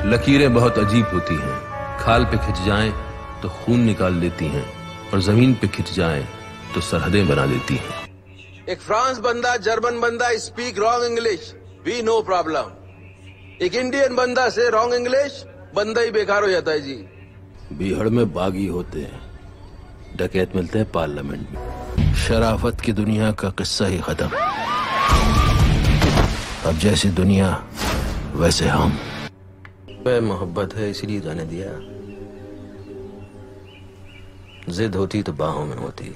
लकीरें बहुत अजीब होती हैं, खाल पे खिंच जाएं तो खून निकाल देती हैं और जमीन पे खिंच जाएं तो सरहदें बना देती हैं। एक फ्रांस बंदा, जर्मन बंदा speak wrong English, we no problem. एक इंडियन बंदा से रॉन्ग इंग्लिश, बंदा ही बेकार हो जाता है जी। बीहड़ में बागी होते हैं, डकैत मिलते हैं पार्लियामेंट में। शराफत की दुनिया का किस्सा ही खत्म। अब जैसी दुनिया वैसे हम। वह मोहब्बत है इसलिए जाने दिया, जिद होती तो बाहों में होती।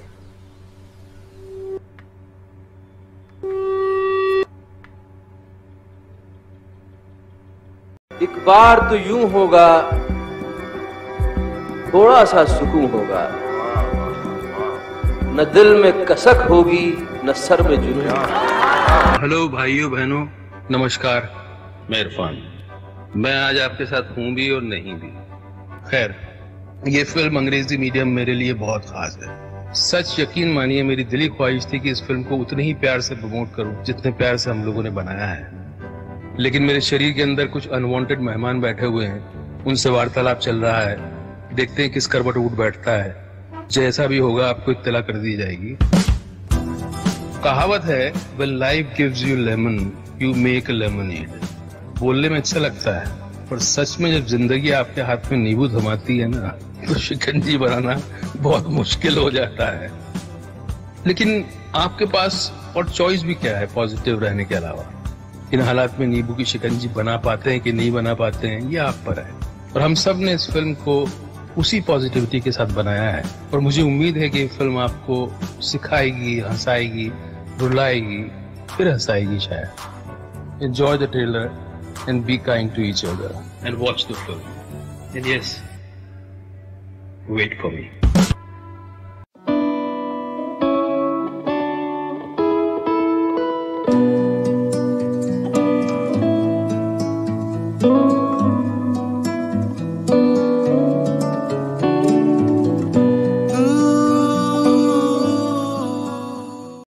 एक बार तो यूं होगा, थोड़ा सा सुकून होगा, न दिल में कसक होगी न सर में जुनून। हेलो भाइयों बहनों, नमस्कार। मैं इरफान। मैं आज आपके साथ हूं भी और नहीं भी। खैर, ये फिल्म अंग्रेजी मीडियम मेरे लिए बहुत खास है। सच यकीन मानिए, मेरी दिली ख्वाहिश थी कि इस फिल्म को उतने ही प्यार से प्रमोट करूं जितने प्यार से हम लोगों ने बनाया है। लेकिन मेरे शरीर के अंदर कुछ अनवांटेड मेहमान बैठे हुए हैं, उनसे वार्तालाप चल रहा है। देखते हैं किस करवट उठ बैठता है। जैसा भी होगा आपको इत्तला कर दी जाएगी। कहावत है, when life gives you lemon, you make a lemonade। बोलने में अच्छा लगता है, पर सच में जब जिंदगी आपके हाथ में नींबू थमाती है ना, तो शिकंजी बनाना बहुत मुश्किल हो जाता है। लेकिन आपके पास और चॉइस भी क्या है पॉजिटिव रहने के अलावा? इन हालात में नींबू की शिकंजी बना पाते हैं कि नहीं बना पाते हैं, ये आप पर है। और हम सब ने इस फिल्म को उसी पॉजिटिविटी के साथ बनाया है, और मुझे उम्मीद है कि ये फिल्म आपको सिखाएगी, हंसाएगी, रुलाएगी, फिर हंसाएगी शायद। Enjoy the trailer and be kind to each other and watch the film, and yes, wait for me.